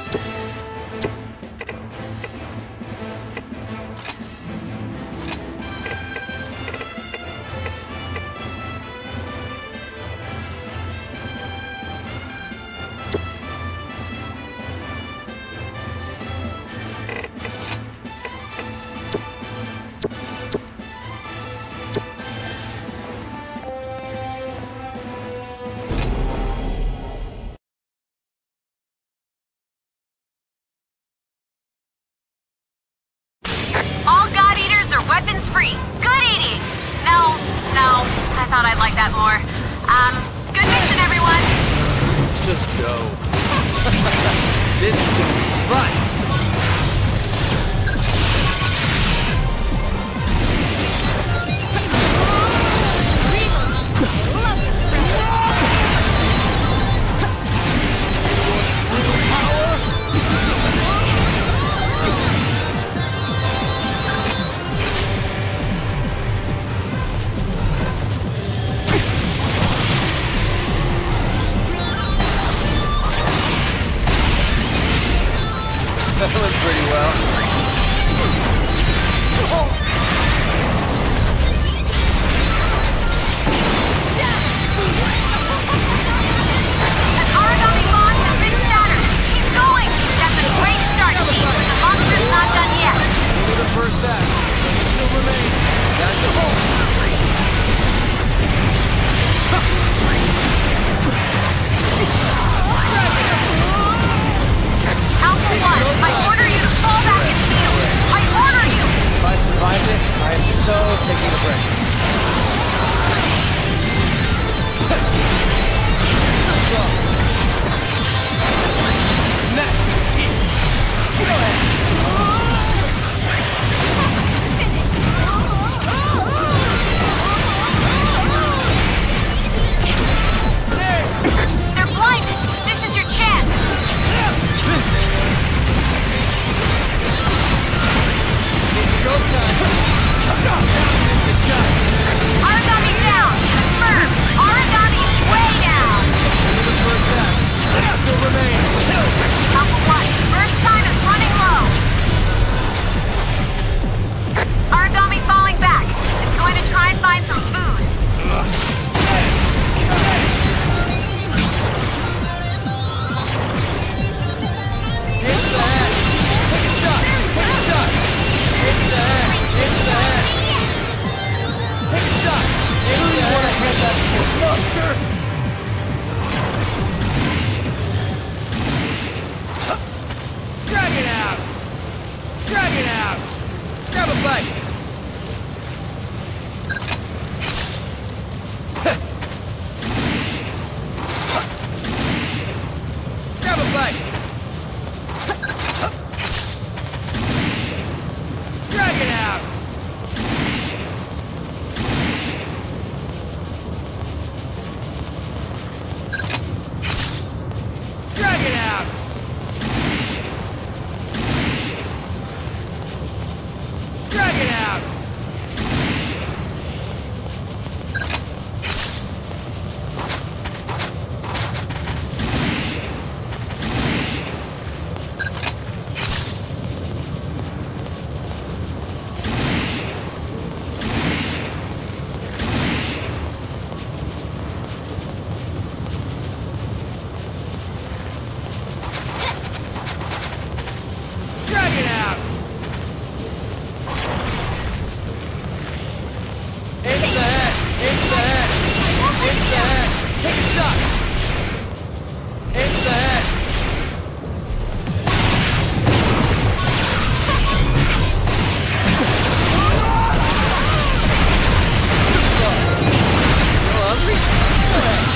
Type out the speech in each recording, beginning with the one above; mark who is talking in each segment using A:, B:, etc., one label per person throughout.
A: Weapons free. Good eating. No, I thought I'd like that more. Good mission, everyone.
B: Let's just go. This is gonna be fun. That went pretty well.
A: An origami bond has been shattered. Keep going. That's a great start, team. The monster's not done yet.
B: Only the first act. Some still remain. That's the whole.
A: Alpha 1, I order you to fall back and heal. I order you!
B: If I survive this, I am so taking a break. Next, team. Go ahead.
A: They're blinded. This is your chance.
B: Go time.
A: Origami down. Confirmed. Origami way down.
B: Only the first act. Many still remain.
A: Alpha 1, burst time is running low. Origami falling back. It's going to try and find some food.
B: Into the head. Take a shot. Take a shot. Into the head. Into the head. Take a shot. Into the head. Want to head that to a monster? Drag it out. Drag it out. Grab a bite. Grab a bite. Drag it out! Drag it out! Drag it out! Drag it out! Into the head! Into the head! Into the head! Take a shot! Into the head! You hungry? Go ahead.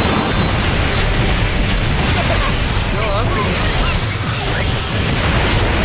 B: You're hungry.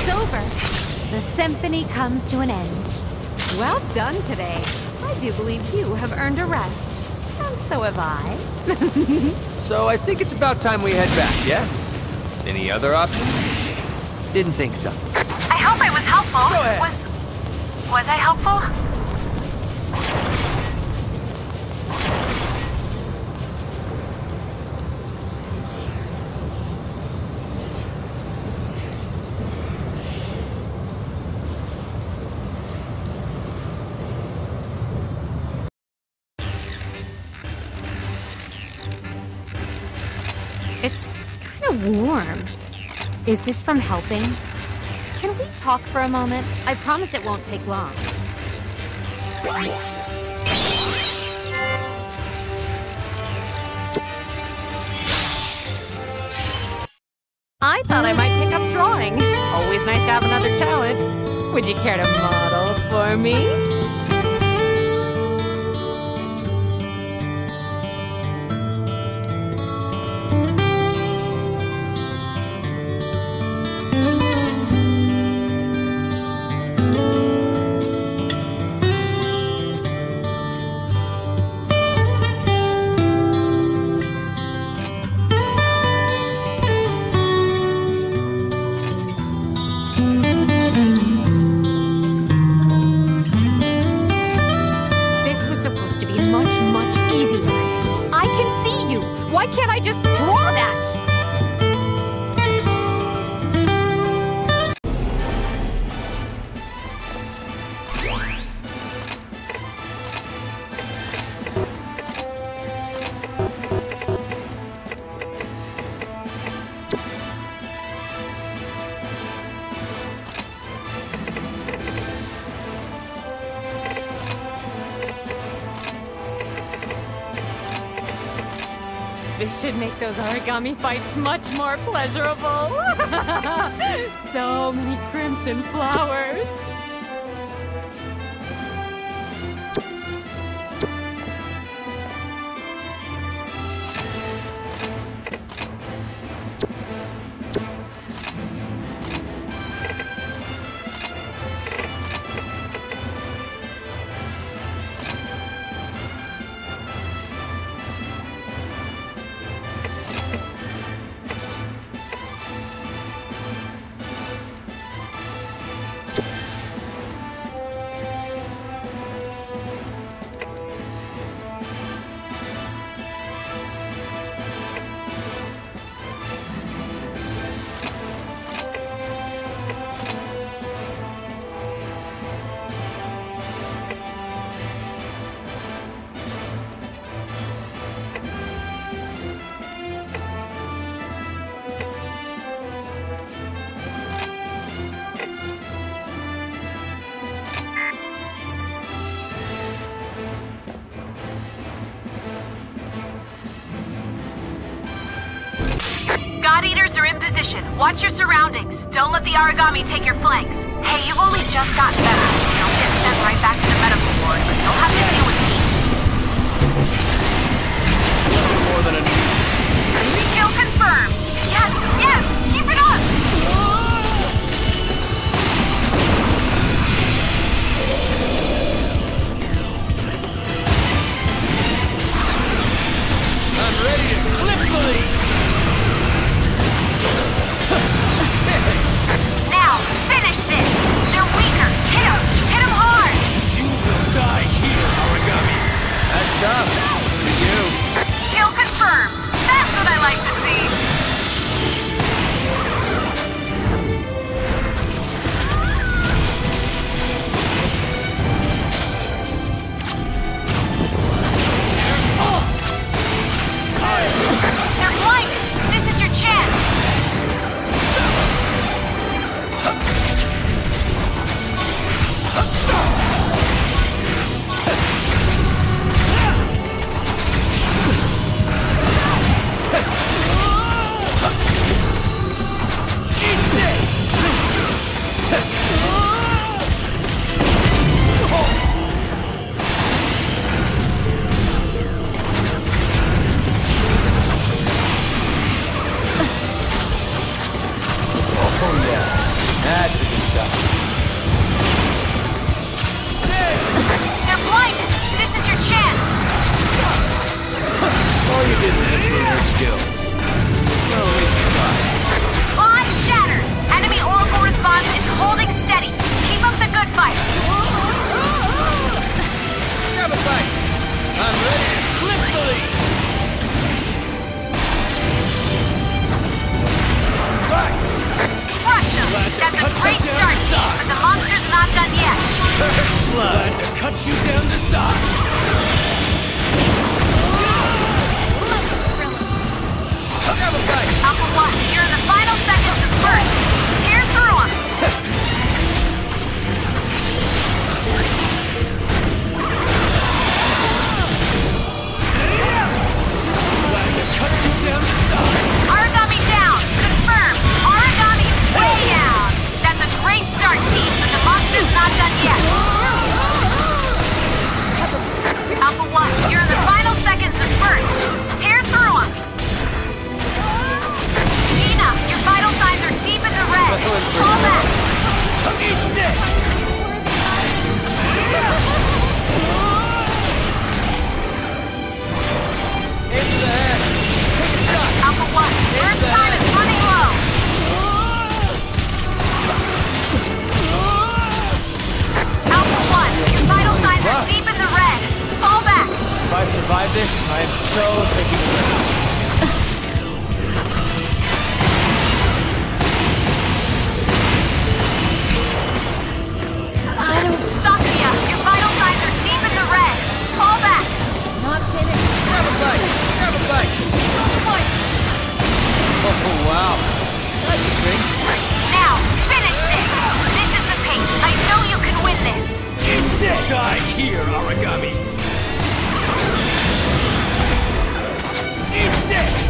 C: It's over. The symphony comes to an end. Well done today. I do believe you have earned a rest. And so have I.
B: So I think it's about time we head back, yeah? Any other options? Didn't think so.
A: I hope I was helpful.
B: Go ahead.
A: Was I helpful?
C: It's kind of warm. Is this from helping? Can we talk for a moment? I promise it won't take long. I thought I might pick up drawing. Always nice to have another talent. Would you care to model for me? Why can't I just draw that? This should make those origami fights much more pleasurable. So many crimson flowers.
A: God Eaters are in position. Watch your surroundings. Don't let the origami take your flanks. Hey, you've only just gotten better. Don't get sent right back to the medical ward, but you'll have to deal with me.
B: More than a nuisance.
A: Kill confirmed. Yes, yes! Keep it up!
B: I'm ready to slip the lead.
A: Now, finish this! They're weaker! Hit 'em! Hit 'em hard!
B: You will die here, origami. cut you down to size! Grab a bite!
A: Alpha 1, you're in the final seconds of first. Tear through them.
B: Cut you down to size!
A: Origami down. Confirmed. Origami way down. That's a great start, team, but the monster's not done yet. Alpha 1, you're in the final seconds of first. Tear through them. Gina, your vital signs are deep in the red. Fall back.
B: Eat this! Into the head! Take a shot!
A: Alpha 1, first time is running low. Alpha 1, your vital signs are deep in the red. Fall back.
B: If I survive this, I am so thinking of it.
A: Sakuya, your vital signs are deep in the red. Fall back.
C: Not finished.
B: Grab a bite! Grab a bite! Oh, wow. That's a thing.
A: Now, finish this. This is the pace. I know you can win this.
B: Eat this! Die here, Origami! Eat this!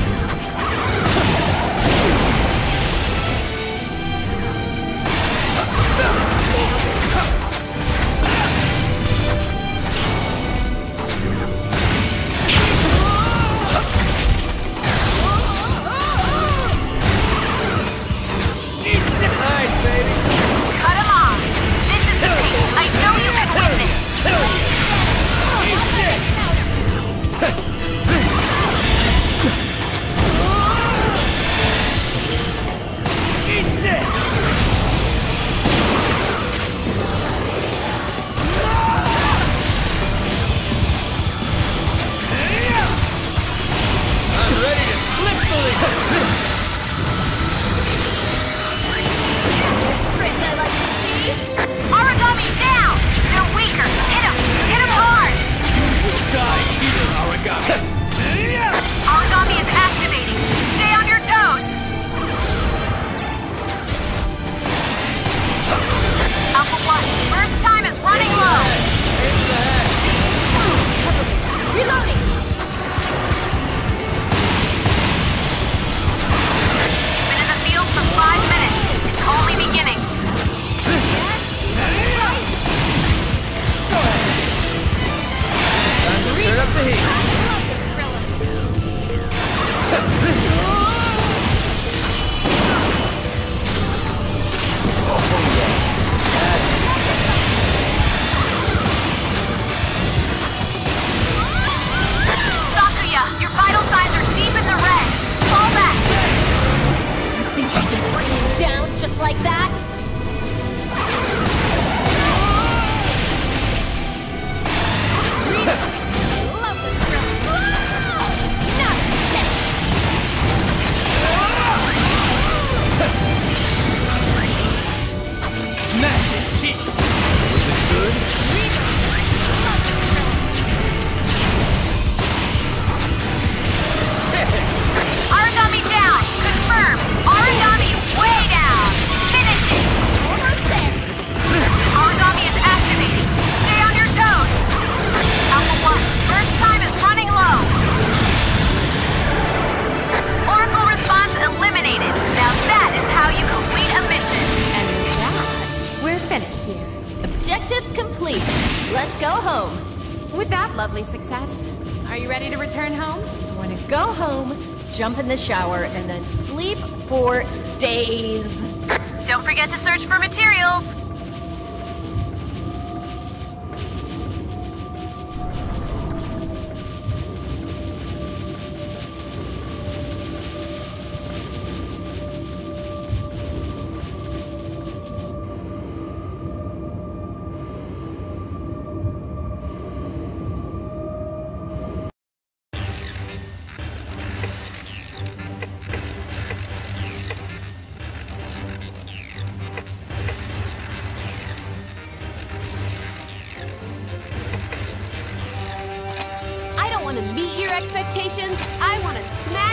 B: Nice, baby!
A: Cut him off. This is the pace. I know you can win this.
B: Eat this! Eat this! I'm ready to slip the lead!
A: Origami down. They're weaker. Hit him. Hit him hard.
B: Die here, Origami!
A: Origami is activating. Stay on your toes. Alpha 1, first time is running low.
B: Into the head!
A: Reloading. Been in the field for 5 minutes. It's only beginning.
B: Time to turn up the heat!
A: Sakuya, your vital signs are deep in the red. Fall back.
C: You think you can bring him down just like that? Love the thrill. Not a chance.
B: Massive teeth! Looking good?
C: Love the thrill.
B: Sick!
A: Origami down. Confirmed. Origami way down. Finish it.
C: Almost there.
A: Origami is activating. Stay on your toes. Alpha 1, first time is running low. Oracle response eliminated. Now that is how you complete a mission.
C: And with that, we're finished here. Objectives complete. Let's go home. With that lovely success, are you ready to return home? I want to go home, jump in the shower, and then sleep for days.
A: Don't forget to search for materials.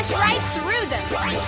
C: Smash right through them!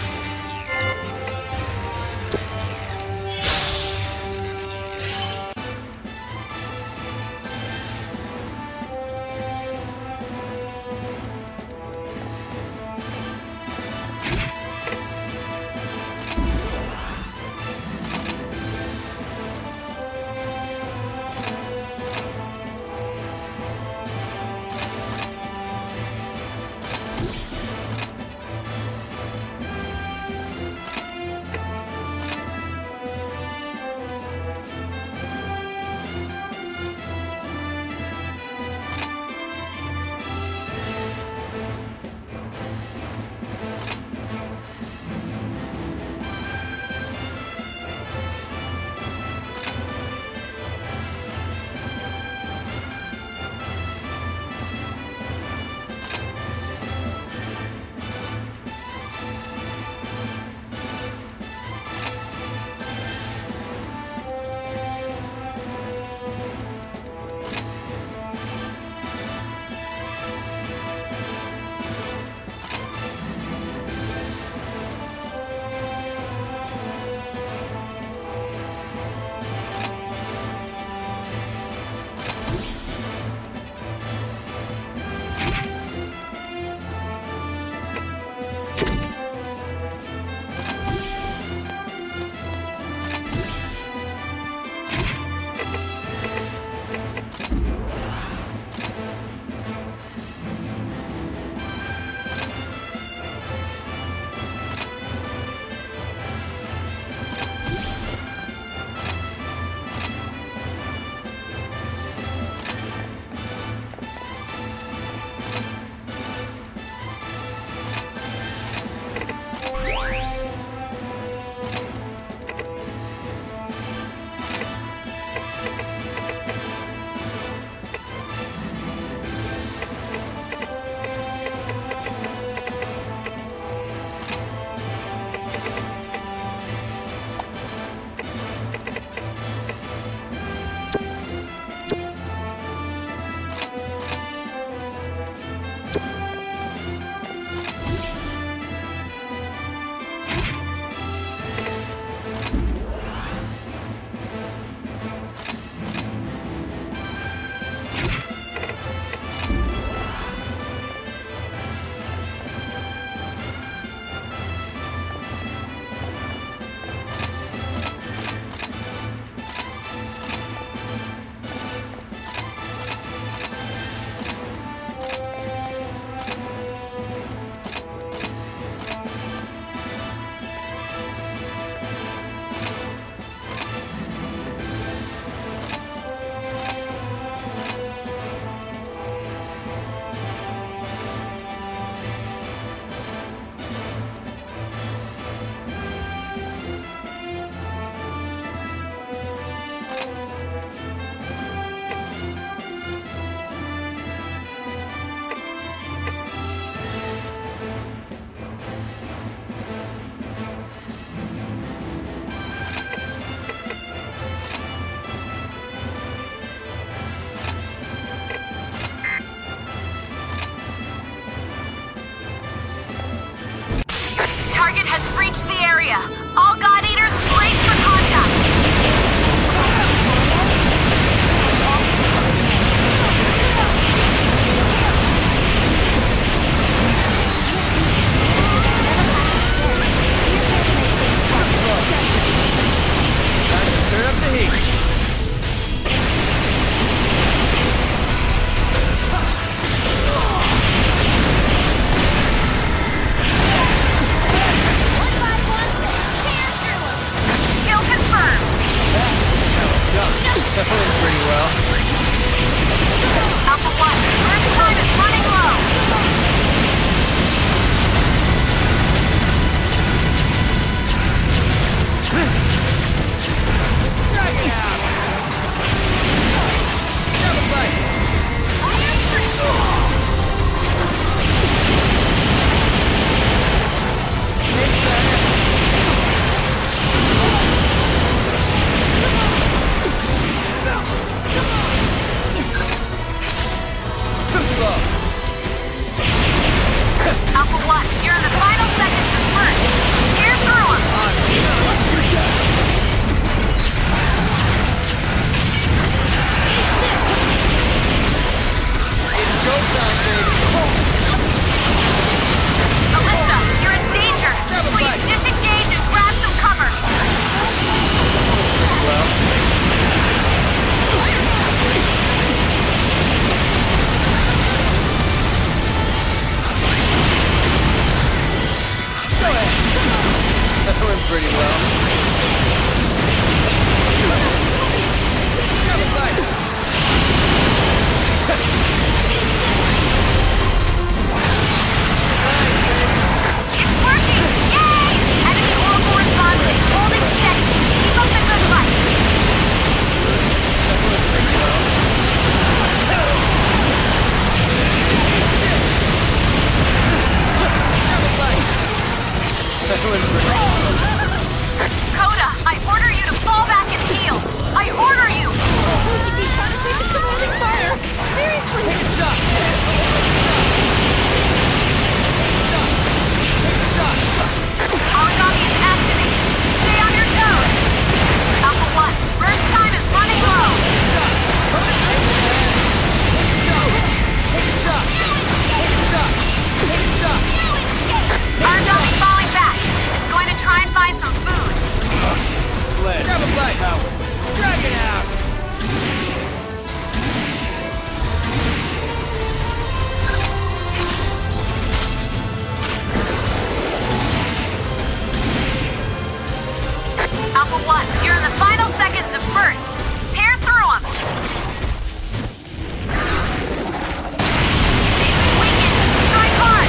A: All God Eaters, brace for contact!
B: Time to turn up the heat.
A: Kill confirmed!
B: Doing pretty well. Grab a bite.
A: It's working! Yay! Enemy orbital response is holding steady. Keep up the good fight. Coda, I order you to fall back and heal. I order you.
C: We should be trying to take the commanding fire. Seriously.
B: Take a shot.
A: Origami is activated. Stay on your toes. Alpha 1, burst time is running low. Origami falling back. It's going to try and find some food.
B: Grab a bite, Howard. Drag it out.
A: Alpha 1, you're in the final seconds of burst. Tear through them. Weaken. Strike hard.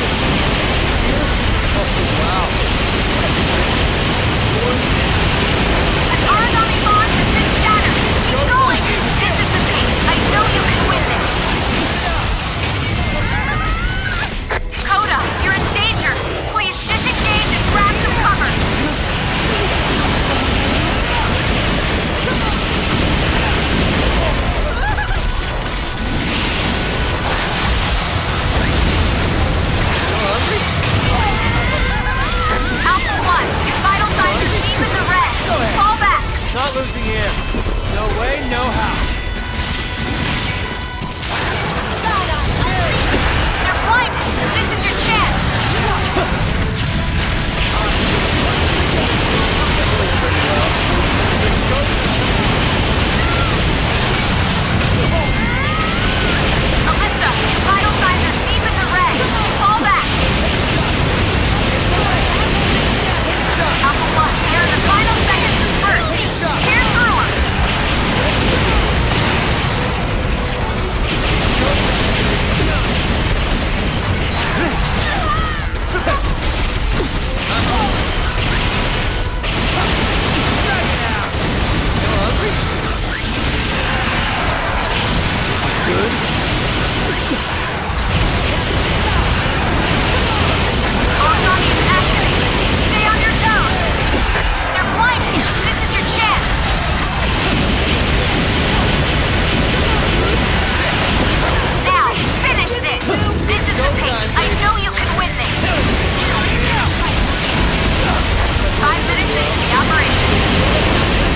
A: An origami bond has been shattered. Keep going. This is the pace. I know you can win this. Coda, you're in danger. Please disengage and grab some cover. Alpha 1, your vital signs are deep in the red. Fall back.
B: Not losing air. No way, no how.
A: They're blinded. This is your chance. Alyssa, your vital signs are deep in the red. Fall back. Alpha 1, you're in the final seconds of burst. Tear through them. Origami is activated. Stay on your toes. They're blinded. This is your chance. Now, finish this. This is the pace. I know you can win this. 5 minutes into the operation.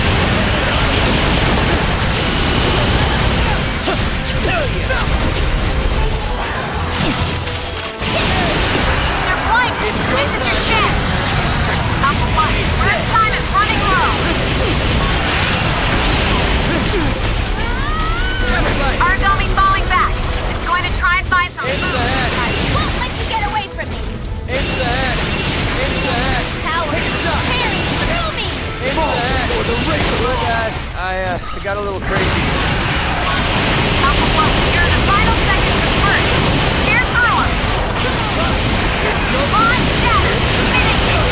A: They're blinded. This is your chance. Alpha 1, burst time is running low. Origami falling back. It's going to try and find some
B: Into the
A: food.
B: head.
C: I won't let you get away from me.
B: Into the head. Into the head.
C: Howard,
B: Take a shot.
C: tearing through me.
B: Into the head. I got a little crazy.
A: Alpha 1, you're in the final seconds of burst. Tear through them. Bond shattered. Finish it.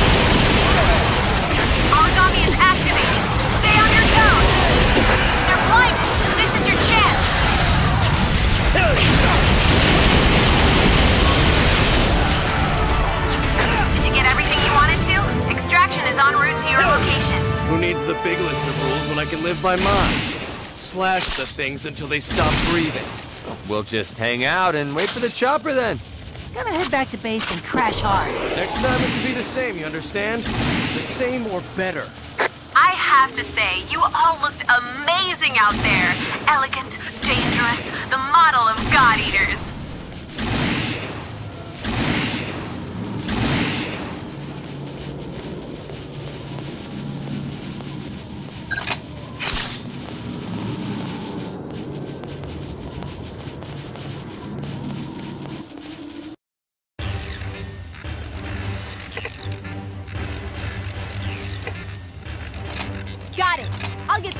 A: Origami is activated. Stay on your toes. They're blinded. This is your chance. Did you get everything you wanted to? Extraction is en route to your location.
D: Who needs the big list of rules when I can live by mine? Slash the things until they stop breathing.
B: We'll just hang out and wait for the chopper then.
E: Gonna head back to base and crash hard.
D: Next time is to be the same, you understand? The same or better.
A: I have to say, you all looked amazing out there. Elegant, dangerous, the model of God Eaters.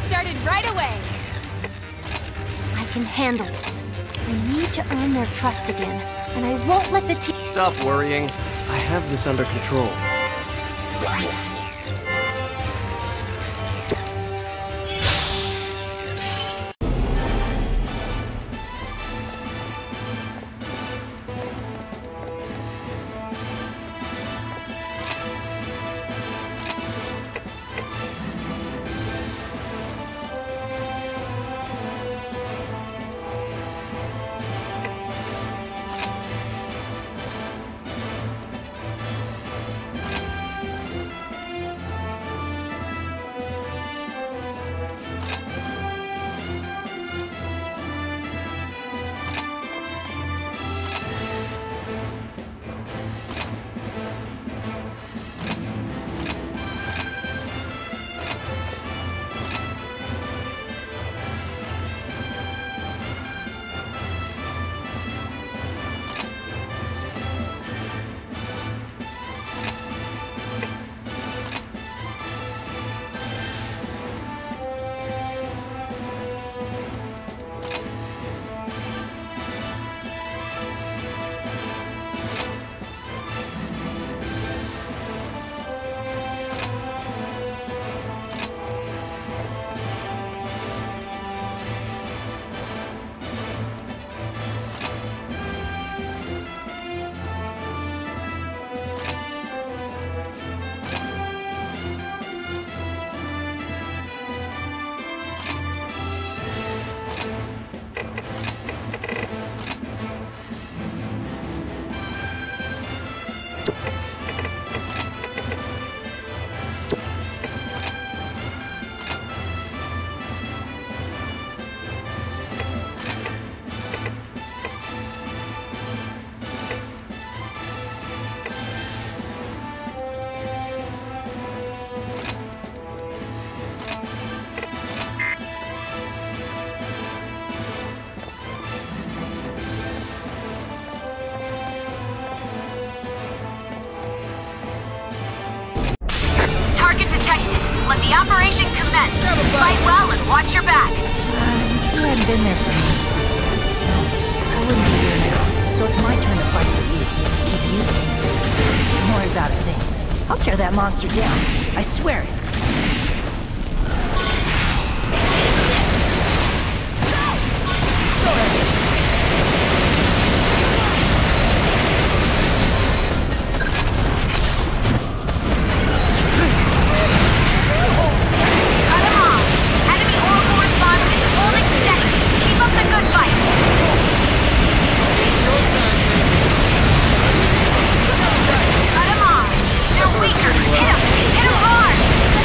C: started right away.
F: I can handle this. I need to earn their trust again, and I won't let the team...
D: Stop worrying. I have this under control.
A: Let the operation commence. Fight well and watch your back.
E: You hadn't been there for me. I wouldn't be here now, so it's my turn to fight for you. Keep you safe. Don't worry about a thing. I'll tear that monster down. I swear it.
A: Hit him hard!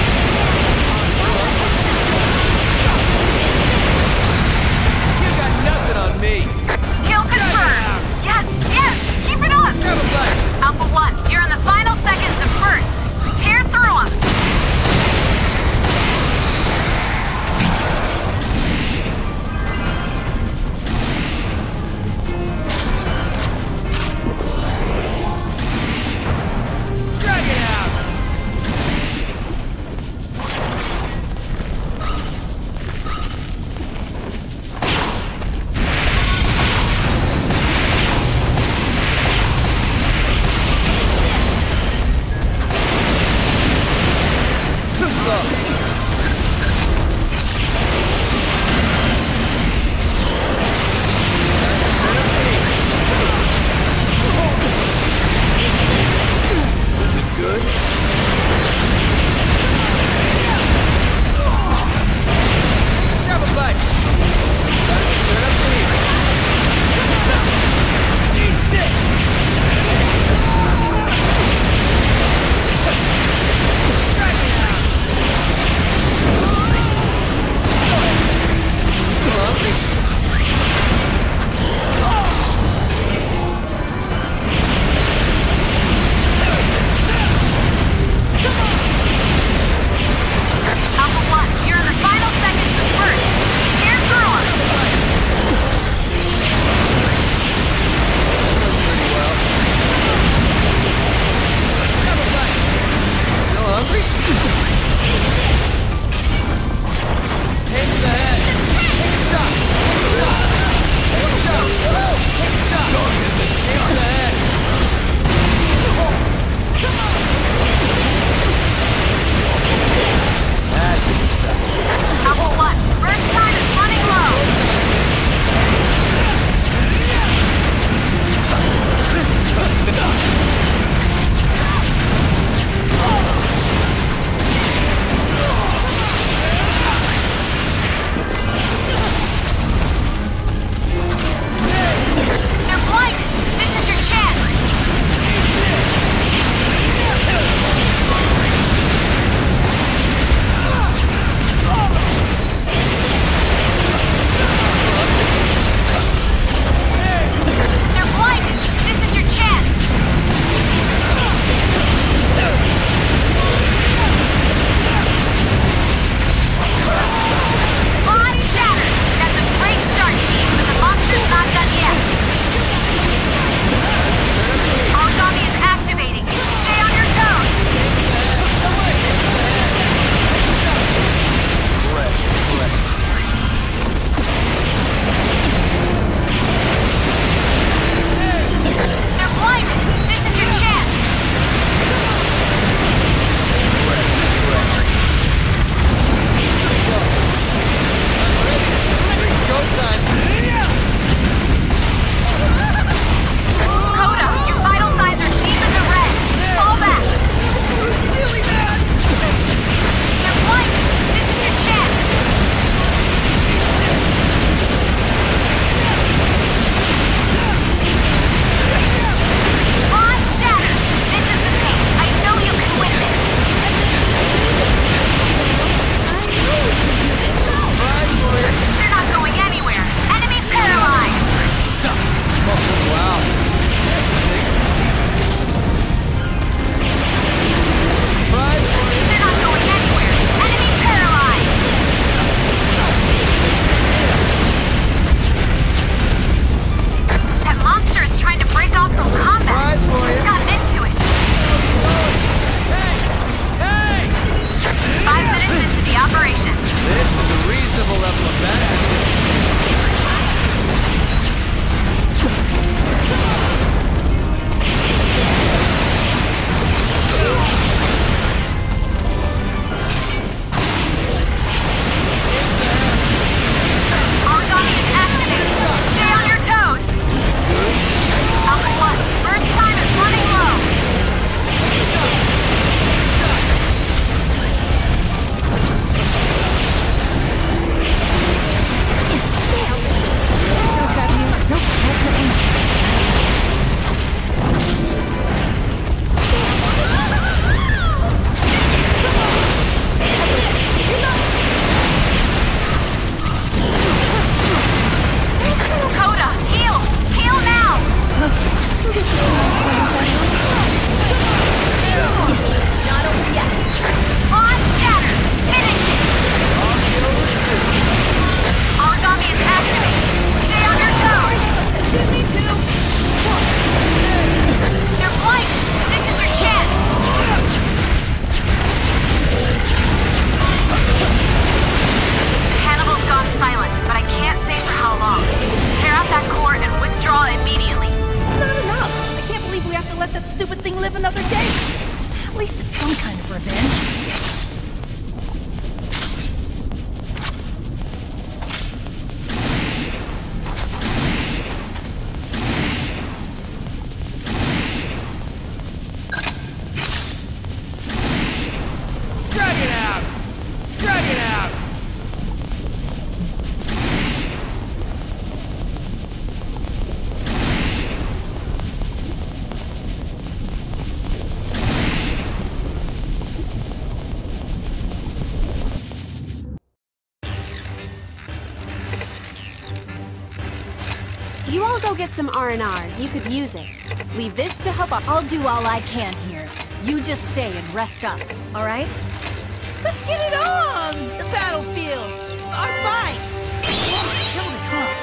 E: least it's some kind of revenge.
G: You all go get some R&R. You could use it. Leave this to help.
C: I'll do all I can here. You just stay and rest up, all right?
E: Let's get it on! The battlefield! Our fight! Kill the truck.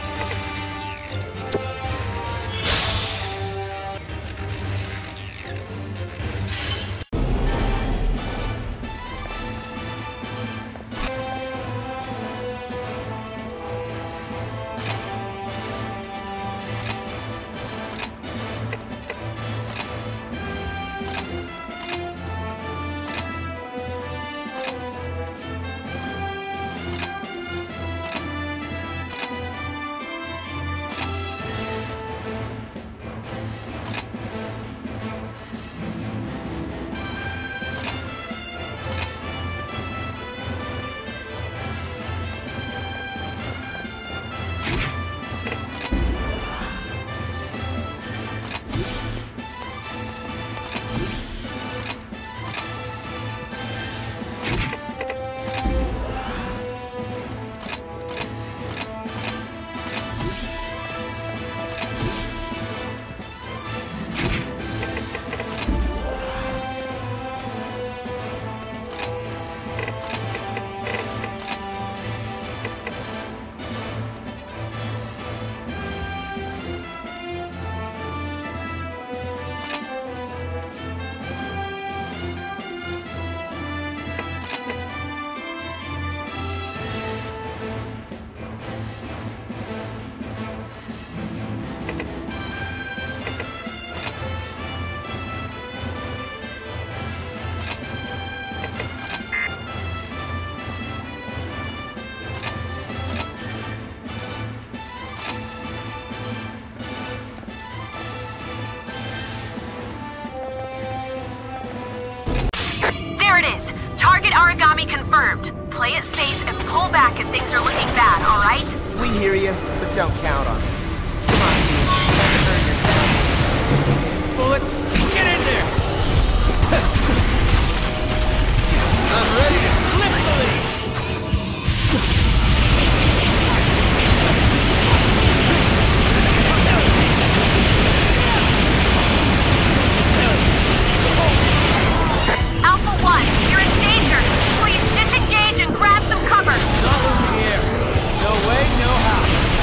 A: Target Aragami confirmed. Play it safe and pull back if things are looking bad, alright?
B: We hear you, but don't count on it. Come on, team. Bullets, get in there! I'm ready to slip the leash!
A: Alpha 1, you're in danger. Please disengage and grab some cover.
B: Not losing the air. No way, no how.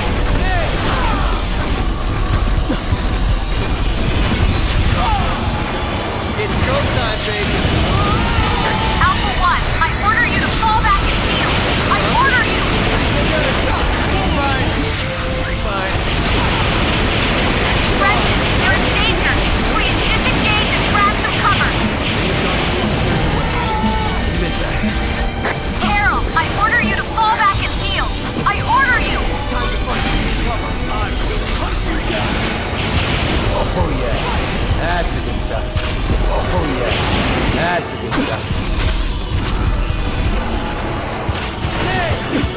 B: It's go time, baby.
A: Alpha 1, I order you to fall back and heal. I order you.
B: Fine. Fine.
A: Brendan, you're in danger. Please disengage and grab some cover. Carol, I order you to fall back and heal. I order you.
B: Time to find some cover. I will hunt you down. Oh yeah, that's the good stuff. Oh yeah, that's the good stuff. Hey!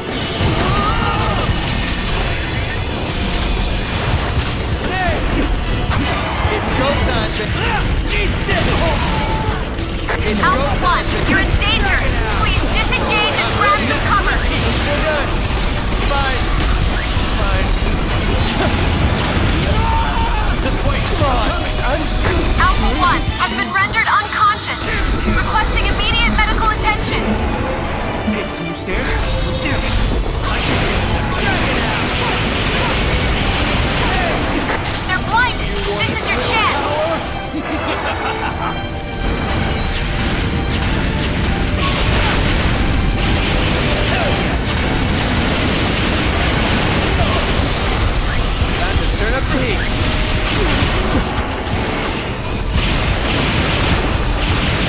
B: Hey! It's go time, eat this! It's
A: Alpha 1, you're in danger. Please disengage and grab some cover.
B: We're done. Fine. Fine. Just wait. Come on. I'm still...
A: Alpha 1 has been rendered unconscious. Requesting immediate medical attention.
B: Hey, can you stand? Dude.
A: They're blinded. This is your chance.
B: Time to turn up the heat.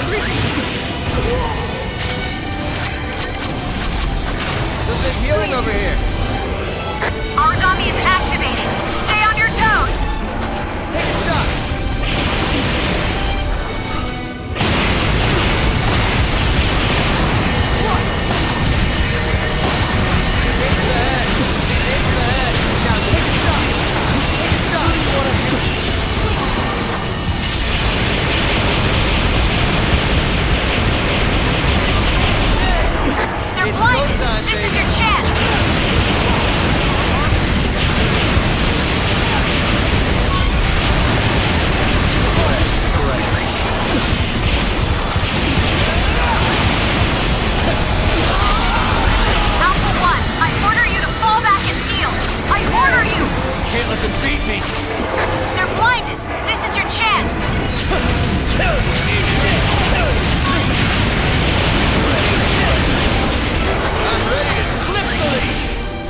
B: hungry? Something's healing over here.
A: Origami is activating. Stay on your toes.
B: Take a shot. Aim for the head. Aim for the head. Now take a shot. Take a shot.
A: They're
B: It's
A: blinded.
B: go time,
A: This is
B: baby.
A: your chance. Alpha 1, I order you to fall back and heal. I order you.
D: Can't let them beat me.
A: They're blinded. This is your chance.
B: I'm ready to slip the leash.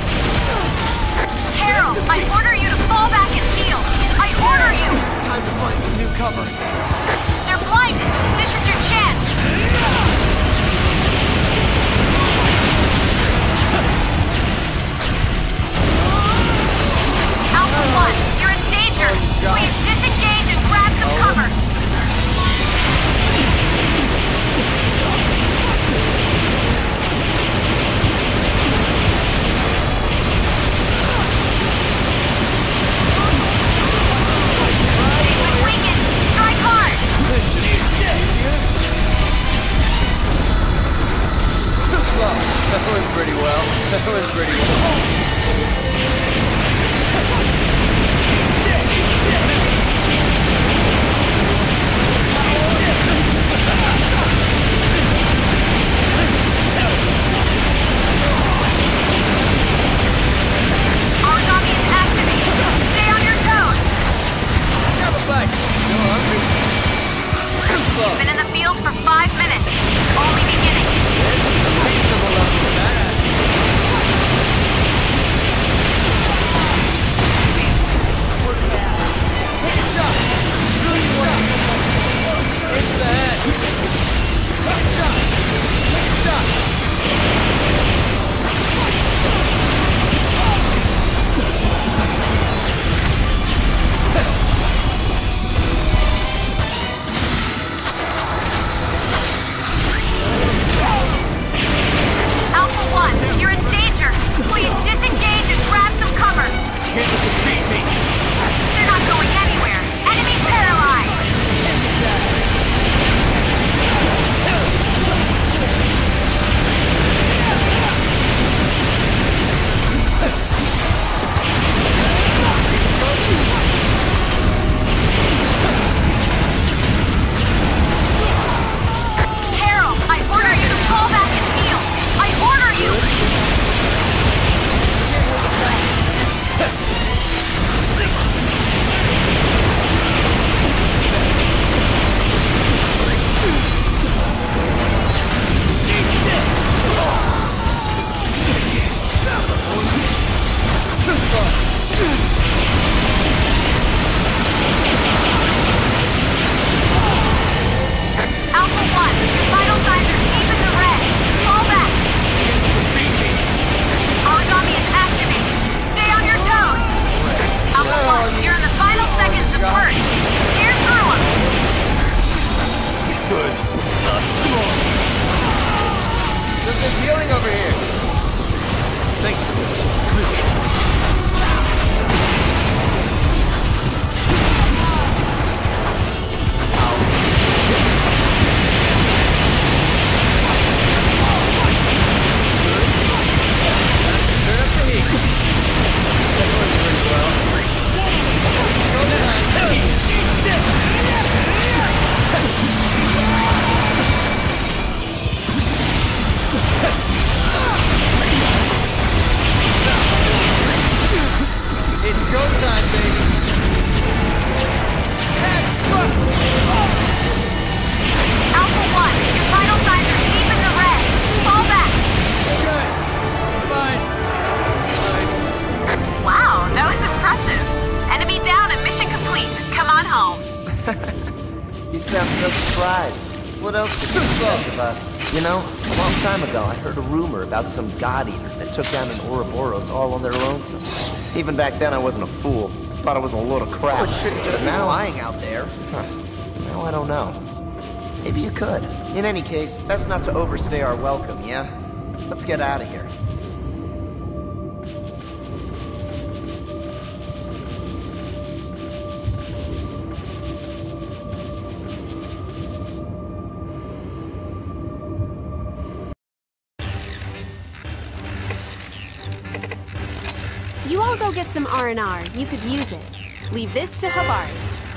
A: Carol, I order you to fall back and heal. I order you.
D: Time to find some new cover.
A: They're blinded. This is your chance. Alpha 1, you're in danger. Please disengage and grab some cover. Take the weekend. Strike hard.
D: This should be easier.
B: Too slow. That went pretty well. That went pretty well.
A: Origami is activated. Stay on your toes.
B: Grab a bite. No hungry. Too slow.
A: Been in the field for 5 minutes. It's only beginning.
B: Reasonable level of badass. Take a shot. Take a shot. Aim for the head. Take a shot. Take a shot.
A: Alpha 1, you're in danger. Please disengage and grab some cover.
D: Can't let them beat me.
A: They're not going anywhere. Enemy paralyzed. Carol, I order you to fall back and heal. I order you. Alpha 1, your vital signs are deep in the red. Fall back. Origami is activated. Stay on your toes. Alpha 1, you're in the final seconds of burst. Tear through them.
D: Good. Not small.
B: Something's healing over here.
D: Thanks for this.
B: Turn up the heat. That went pretty well. Go behind. It's go time, baby.
A: Alpha 1, your vital signs are deep in the red. Fall back.
B: Good. Fine.
A: Wow, that was impressive. Enemy down and mission complete. Come on home.
H: You sound so surprised. What else could you expect of us? You know, a long time ago, I heard a rumor about some god eater that took down an Ouroboros all on their lonesome. Even back then, I wasn't a fool. Thought it was a load of crap. But now, lying out there, now I don't know. Maybe you could. In any case, best not to overstay our welcome, yeah? Let's get out of here.
G: You all go get some R&R. You could use it. Leave this to Habari.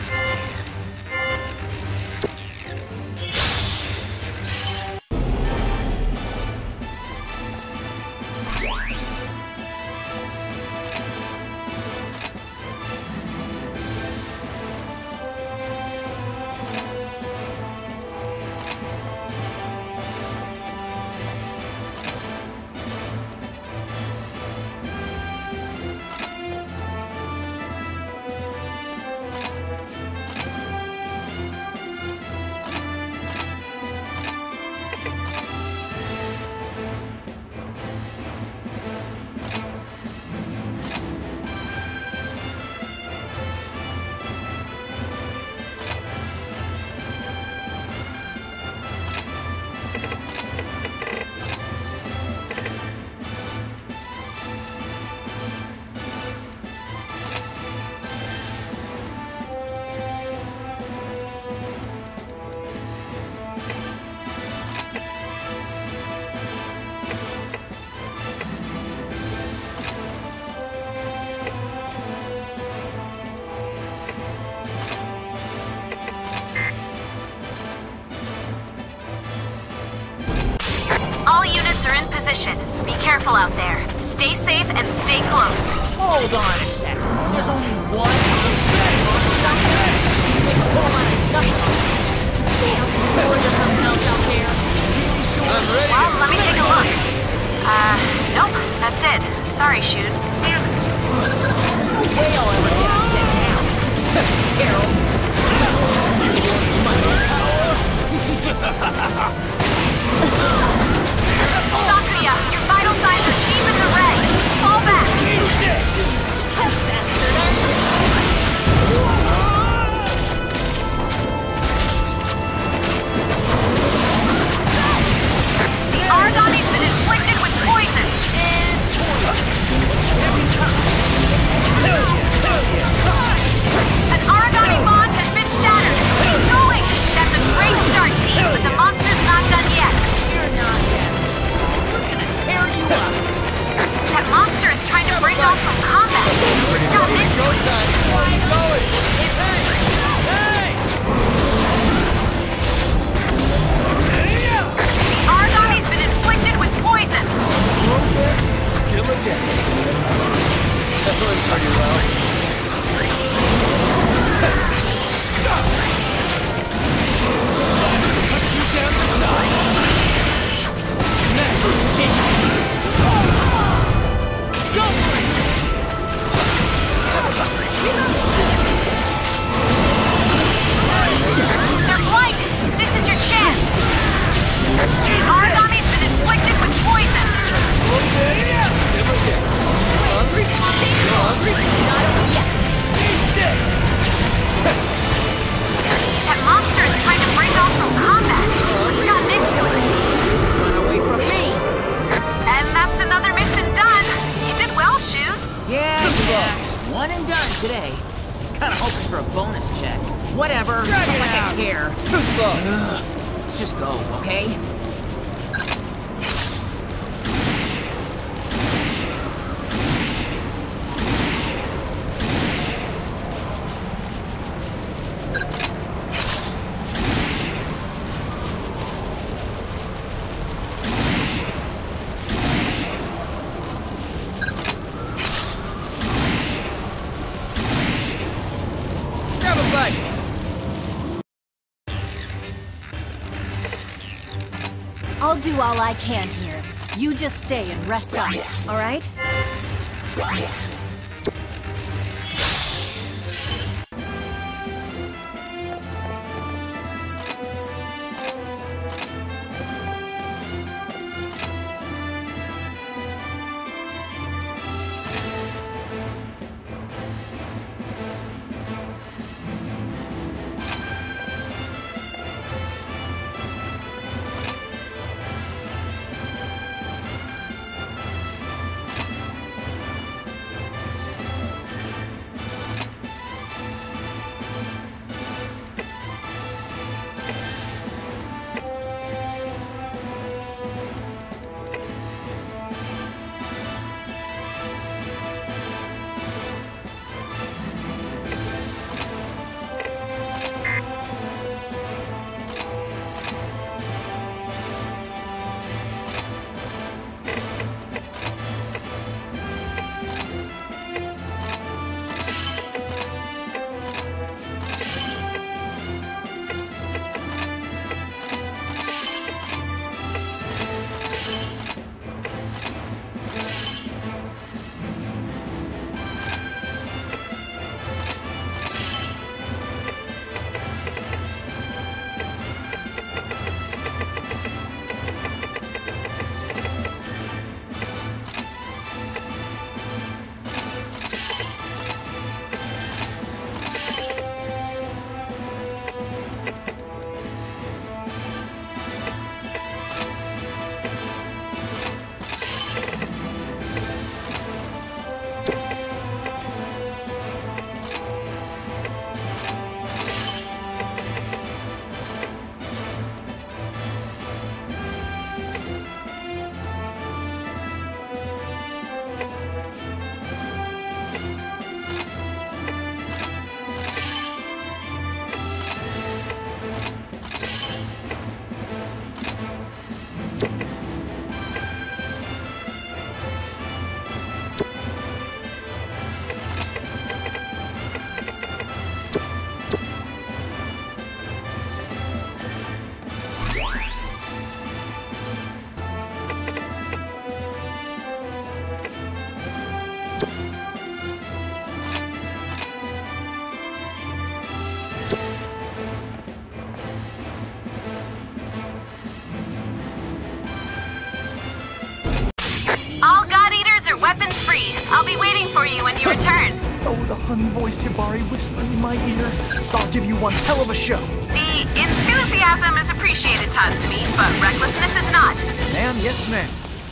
A: All units are in position. Be careful out there. Stay safe and stay close.
E: Hold on a sec. There's only one monster out there. Make a whole lot of nothing. Damn sure there's something else out there. Really sure?
B: I'm ready.
A: Well, let me take a look. Nope. That's it. Sorry, Shun.
E: Damn it. There's no way I'll ever get down. Carol.
A: Sakuya, your vital signs are deep in the red. Fall back. The Aragami's been inflicted with poison. An Aragami bond has been shattered. Keep going. That's a great start, team, but the monster's not done yet.
E: You're not yet. We're gonna tear you up.
A: That monster is trying to break off from combat. Let's go into it. The Aragami's been inflicted with poison.
D: Slow death is still a death. That went pretty well. Cut you down the side. Never take Go for it!
A: They're blinded. This is your chance. The Aragami's been inflicted with poison.
D: Slow death is still a death.
E: Hungry? You're hungry? Not yet.
A: That monster is trying to break off from combat. Let's get into it.
E: Run away from me.
A: And that's another mission done. You did well, Shun.
E: Yeah, just one and done today. Kinda hoping for a bonus check. Whatever, it's not like I care. Let's just go, okay?
F: I'll do all I can here. You just stay and rest up, all right?
B: unvoiced Hibari whispering in my ear. I'll give you one hell of a show.
A: The enthusiasm is appreciated, Tatsumi, but recklessness is not.
B: Ma'am, yes ma'am.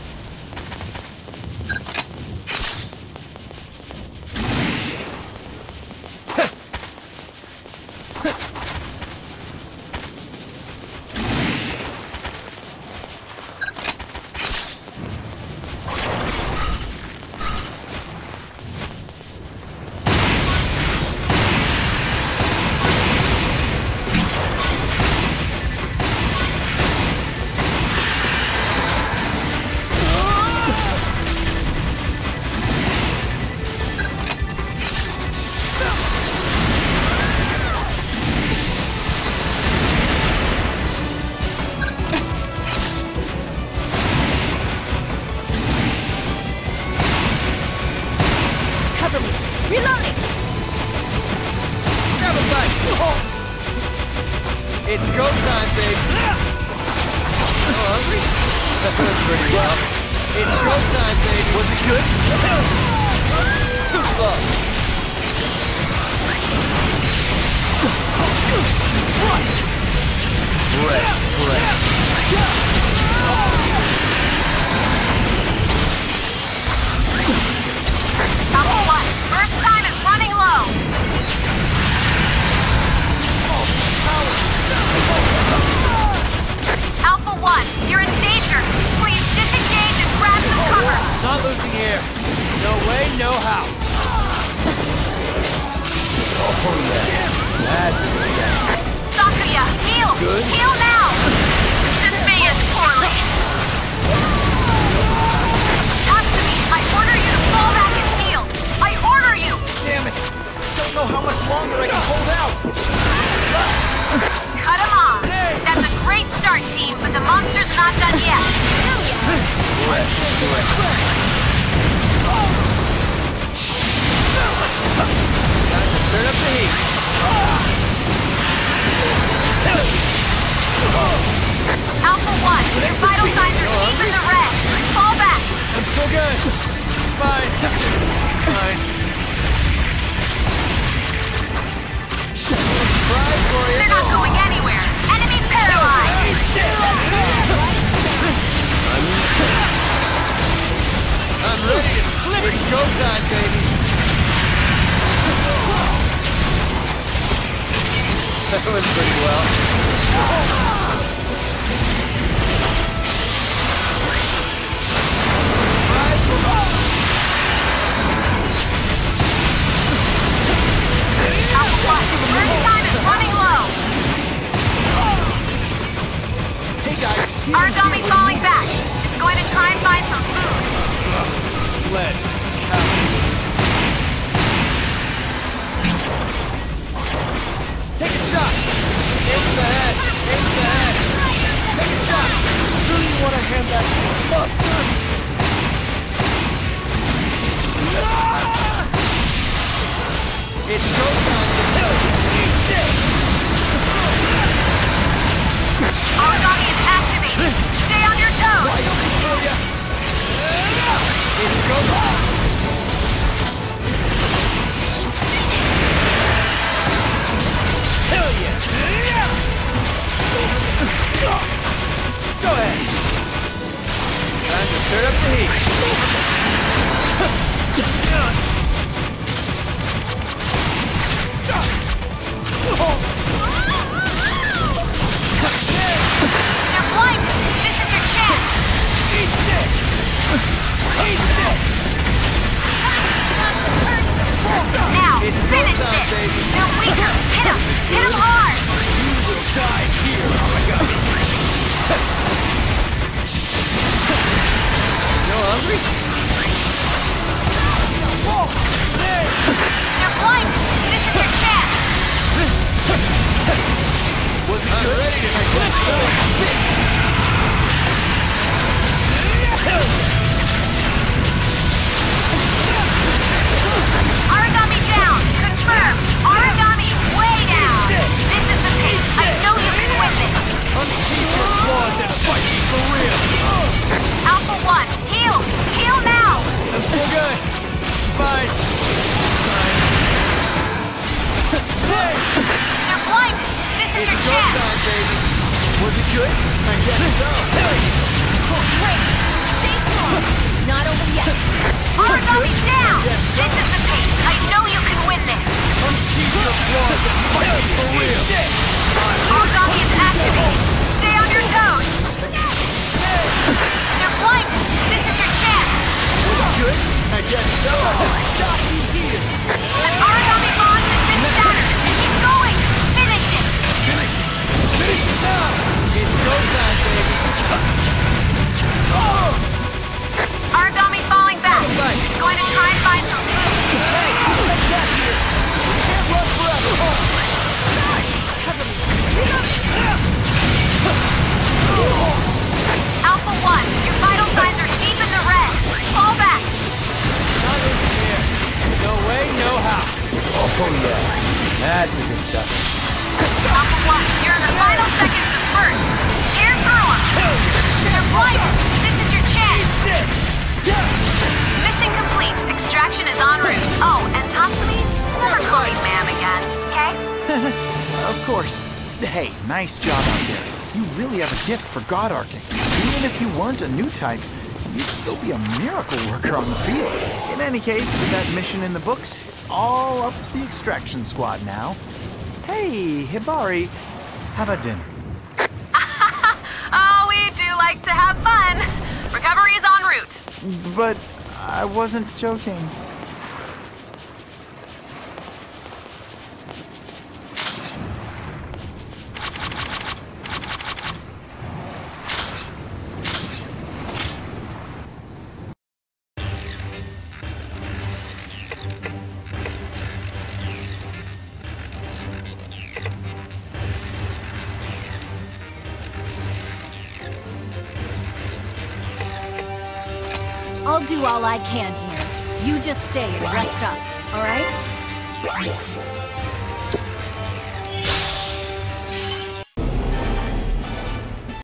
B: It's go time, baby! Oh, hungry? That goes pretty well. It's go time, baby! Was it good? Too slow. Fresh breath.
A: Alpha 1, Earth's time is running low. Alpha 1, you're in danger. Please disengage and grab some cover.
B: Not losing air. No way, no how. Oh, yeah. That's it.
A: Sakuya, heal!
B: Good.
A: Heal now! This may end poorly. Tatsumi, I order you to fall back and heal. I order you!
B: Damn it! Don't know how much longer I can hold out.
A: Cut him off. That's a great start, team, but the monster's not done yet.
B: Time to turn up the heat.
A: Alpha 1, your vital signs are deep in the red. Fall back.
B: I'm still good. Fine. Fine. Try for you.
A: They're not going anywhere. Enemy paralyzed.
B: I'm ready to slip. It's go time, baby. That went pretty well.
A: Alpha 1, Earth's time is running low.
B: Hey guys.
A: Aragami falling back. It's going to try and find some food.
B: Sled. Take a shot. Aim for the head. Aim for the head. Take a shot. Sure you want to hand that to a monster? It's go time to kill you.
A: Aragami is activated. Stay on your toes.
B: It's go time. Hell yeah. Go ahead. Time to turn up the heat.
A: They're blinded. This is your chance. Now,
B: It's
A: finish
B: go time,
A: this.
B: baby.
A: They're weaker. Hit him. Hit him hard.
B: You will die here, Aragami. No hungry?
A: They're blinded. This is your chance.
B: Was it good? Ready to flip some fish.
A: Aragami down. Confirm. Aragami way down. This is the pace. I know you can win this.
B: Unsheath your claws and fight me for real.
A: Alpha 1, heal. Heal now.
B: I'm still good. Fine. Fine.
A: They're blinded! This is your chance!
B: Was it good? I guess so.
C: Wait! Stay calm! It's not over yet.
A: Origami down! This is the pace. I know you can win this!
B: Unsheath your claws and fight me for real!
A: Origami is activated! Stay on your toes! They're blinded! This is your chance!
B: Was it good? I guess so. Stop me here!
A: An origami bond has been shattered! Keep going! Finish it!
B: Finish it! Finish it now! It's go time, baby!
A: Origami falling back! It's going to try and find some food!
B: Hey, let's get here! We can't run forever!
A: Alpha 1, your vital signs are deep in the red! Fall back!
B: Not in here. No way, no how. Oh, yeah. That's the good stuff.
A: Alpha 1, you're in the final seconds of first! Tear through them! They're blinded! This is your chance! Mission complete. Extraction is en route. Oh, and Tatsumi, never call me ma'am again, okay?
I: Of course. Hey, nice job out there. You really have a gift for god arcing. Even if you weren't a new type, you'd still be a miracle worker on the field. In any case, with that mission in the books, it's all up to the extraction squad now. Hey, Hibari, how about dinner?
A: Oh, we do like to have fun. Recovery is en route.
I: But I wasn't joking.
C: I'll do all I can here. You just stay and rest up, all right?